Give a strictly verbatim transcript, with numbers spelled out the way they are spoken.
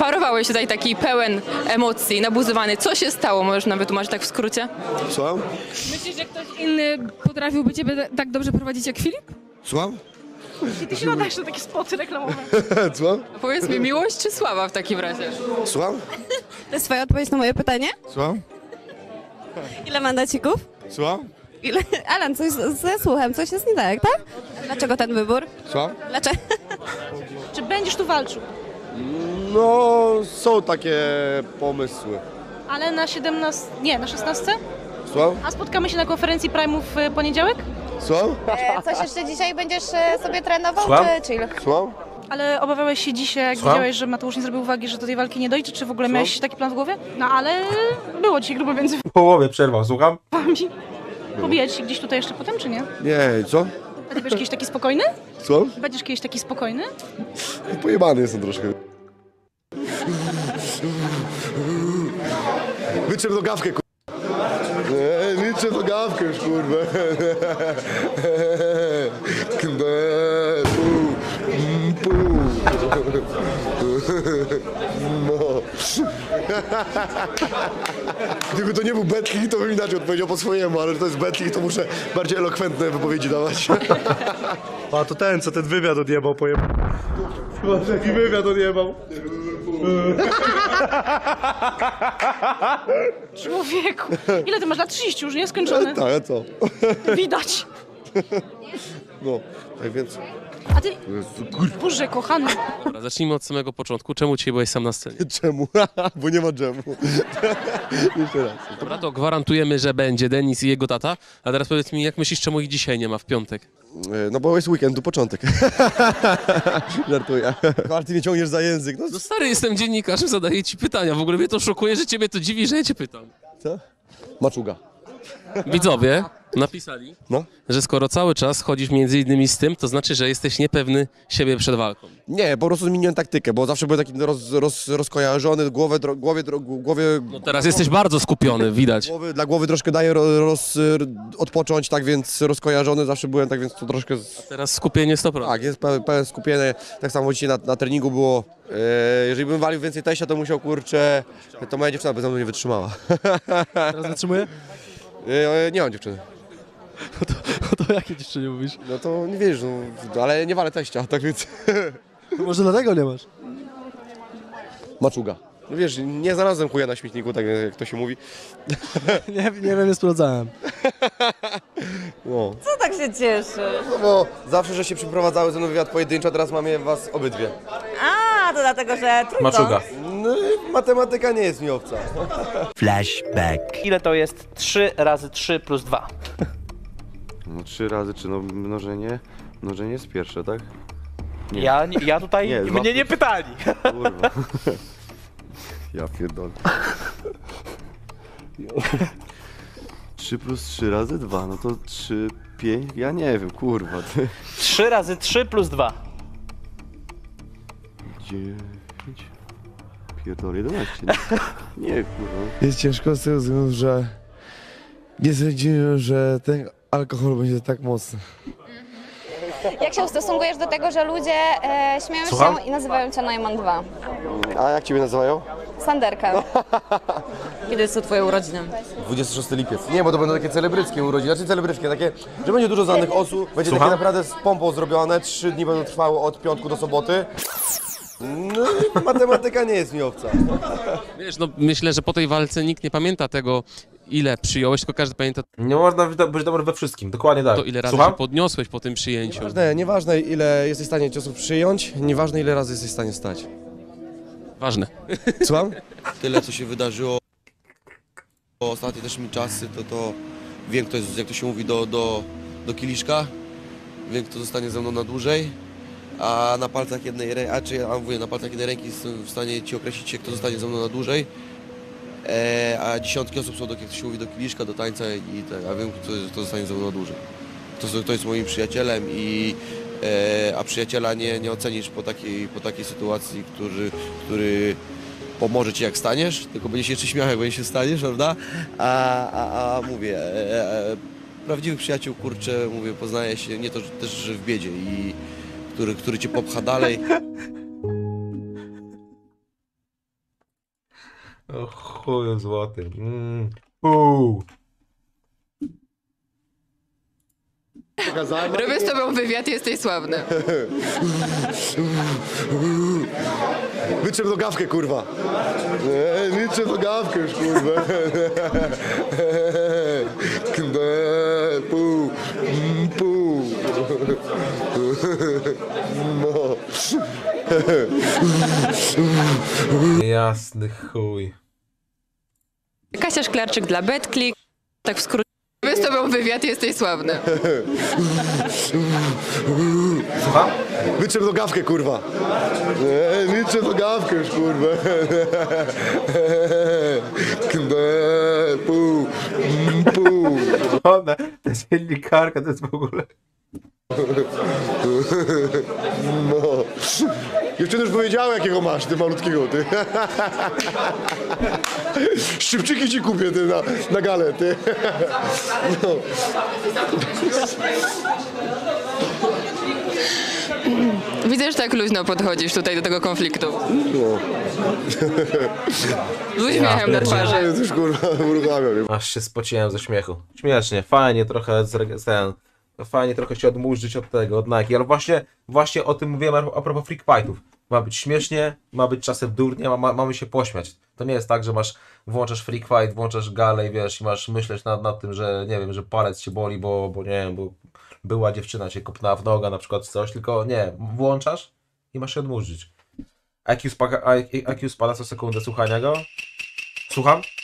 parowałeś tutaj taki pełen emocji, nabuzowany. Co się stało? Możesz nam wytłumaczyć tak w skrócie? Słucham? Myślisz, że ktoś inny potrafiłby ciebie tak dobrze prowadzić jak Filip? Słucham? I ty się nadajesz na takie spoty reklamowe. Słucham? Powiedz mi, miłość czy sława w takim razie? Słucham? To jest twoja odpowiedź na moje pytanie? Słucham? Ile mandacików? Słucham? Ile? Alan, coś z- ze słuchem, coś jest nie tak, tak? Dlaczego ten wybór? Słucham? Dlaczego? Czy będziesz tu walczył? No, są takie pomysły. Ale na siedemnastce, nie, na szesnastce? Słucham? A spotkamy się na konferencji Prime'u w poniedziałek? Słucham? E, coś jeszcze dzisiaj będziesz e, sobie trenował, Słucham? czy chill? Słucham? Ale obawiałeś się dzisiaj, jak Słucham? wiedziałeś, że Mateusz nie zrobił uwagi, że do tej walki nie dojdzie, czy w ogóle miałeś taki plan w głowie? No ale było dzisiaj grubo między W połowie przerwał, słucham? wami. Pobijać się gdzieś tutaj jeszcze potem, czy nie? Nie, co? A ty będziesz kiedyś taki spokojny? Słucham? Będziesz kiedyś taki spokojny? Pojebany jestem troszkę. Wyczep nogawkę, kur... Nie, liczę nogawkę już, kurwa. Kne, pu, mm, pu. No. Gdyby to nie był Betli, to bym inaczej odpowiedział po swojemu, ale że to jest Betli, to muszę bardziej elokwentne wypowiedzi dawać. A to ten, co ten wywiad odjebał, pojebał. Zobacz, jaki wywiad odjebał. Człowieku, ile ty masz lat? trzydzieści już, nie? Skończony. Tak, a co? Widać. No, tak więc... A ty... Boże, kochany. Dobra, zacznijmy od samego początku. Czemu dzisiaj byłeś sam na scenie? Czemu? Bo nie ma dżemu. Jeszcze raz. Dobra, to gwarantujemy, że będzie Denis i jego tata. A teraz powiedz mi, jak myślisz, czemu ich dzisiaj nie ma w piątek? No bo jest weekend, tu początek. Żartuję. Ale ty mnie ciągniesz za język. No, No stary, jestem dziennikarzem, zadaję ci pytania. W ogóle mnie to szokuje, że ciebie to dziwi, że ja cię pytam. co? Maczuga. Widzowie napisali, No. że skoro cały czas chodzisz między innymi z tym, to znaczy, że jesteś niepewny siebie przed walką. Nie, po prostu zmieniłem taktykę, bo zawsze byłem taki roz, roz, rozkojarzony, głowę, dro, głowie, dro, głowie, No teraz jesteś bardzo skupiony, widać. głowy, dla głowy troszkę daję ro, roz, odpocząć, tak więc rozkojarzony zawsze byłem, tak więc to troszkę... Z... Teraz skupienie sto procent. Tak, jest pełen, pełen skupienie, tak samo dzisiaj na, na treningu było. E, jeżeli bym walił więcej teścia, to musiał, kurczę, to moja dziewczyna by ze mną nie wytrzymała. Teraz zatrzymuję? E, nie mam dziewczyny. No to, no to jakie dziewczynie mówisz? No to nie wiesz, no, ale nie walę teścia, tak więc... Może dlatego nie masz? Maczuga. No wiesz, nie znalazłem chuja na śmietniku, tak jak to się mówi. Nie, nie wiem, nie sprawdzałem. No. Co tak się cieszy? No bo zawsze, że się przyprowadzały ze mną wywiad pojedynczo, a teraz mamy was obydwie. A, to dlatego, że trójką. Maczuga. No i matematyka nie jest mi obca. Flashback. Ile to jest trzy razy trzy plus dwa? No trzy razy, czy no mnożenie? Mnożenie jest pierwsze, tak? Nie. Ja, ja tutaj, Nie, dwa mnie nie plus- pytali. Kurwa. Ja pierdolę. trzy plus trzy razy dwa, no to trzy, pięć, ja nie wiem, kurwa. Ty. trzy razy trzy plus dwa. dziewięć, pierdolę, jedenaście, nie? Nie, kurwa. Jest ciężko z tego względu, że nie sądziłem, że ten alkohol będzie tak mocny. Jak się ustosunkujesz do tego, że ludzie e, śmieją Słucham? się i nazywają cię Najman dwa? A jak ciebie nazywają? Sanderka. Kiedy są twoje urodziny? dwudziestego szóstego lipiec. Nie, bo to będą takie celebryckie urodziny, znaczy celebryckie, takie, że będzie dużo znanych osób, będzie Słucham? takie naprawdę z pompą zrobione, trzy dni będą trwały od piątku do soboty. No i matematyka nie jest mi obca. Wiesz, no myślę, że po tej walce nikt nie pamięta tego, ile przyjąłeś, tylko każdy pamięta Nie można być do- być dobry we wszystkim, dokładnie tak. to, ile razy Słucham? się podniosłeś po tym przyjęciu. Nieważne, nieważne ile jesteś w stanie ciosów przyjąć, nieważne ile razy jesteś w stanie stać. Ważne. Słucham? Tyle, co się wydarzyło ostatnie też mi czasy, to, to wiem, kto jest, jak to się mówi, do, do, do kieliszka. Wiem, kto zostanie ze mną na dłużej. A na palcach jednej ręki, a czy ja mówię, na palcach jednej ręki jestem w stanie ci określić, kto zostanie ze mną na dłużej. E, a dziesiątki osób są, do, jak to się mówi, do kieliszka, do tańca i tak, a wiem, kto, kto zostanie ze mną na dłużej. To, to jest moim przyjacielem i e, a przyjaciela nie, nie ocenisz po takiej, po takiej sytuacji, który, który pomoże ci jak staniesz, tylko będzie się jeszcze śmiał, jak będzie się staniesz, prawda? A, a, a mówię, e, e, prawdziwych przyjaciół, kurczę, mówię, poznaje się nie to że też, że w biedzie i który, który cię popcha dalej. O chuju złoty. Mm. Uuu. Robię z tobą wywiad, jesteś sławny. Wytrzep nogawkę, kurwa. Eee, wytrzep nogawkę już, kurwa. Eee, pół, mm, pół. No. Jasny chuj. Kasia Szklarczyk dla BetClick. Tak w skrócie. Robię z tobą wywiad, jesteś sławny. Słucham? Wytrzep nogawkę, kurwa. Eee, wytrzep nogawkę już, kurwa. Eee, pół, mm, pół. Ona, ta dziennikarka to jest w ogóle... No. Dziewczyny już powiedziały, jakiego masz, ty malutkiego, ty. Szybczyki ci kupię, ty, na, na galę, ty. No. Widzę, że tak luźno podchodzisz tutaj do tego konfliktu. No. Z uśmiechem na twarzy. Ja już, kurwa, uruchamiam. nie? Aż się spociłem ze śmiechu. Śmiesznie, fajnie trochę z ten, fajnie trochę się odmurzyć od tego, od Nike, ale właśnie, właśnie o tym mówiłem a propos freak fightów. Ma być śmiesznie, ma być czasem durnie, ma, ma, mamy się pośmiać. To nie jest tak, że masz, włączasz freak fight, włączasz galę i wiesz, i masz myśleć nad, nad tym, że nie wiem, że palec cię boli, bo, bo nie wiem, bo była dziewczyna cię kopnęła w nogę na przykład coś, tylko nie, włączasz i masz się odmurzyć. I Q spada, I Q spada co sekundę słuchania go. Słucham?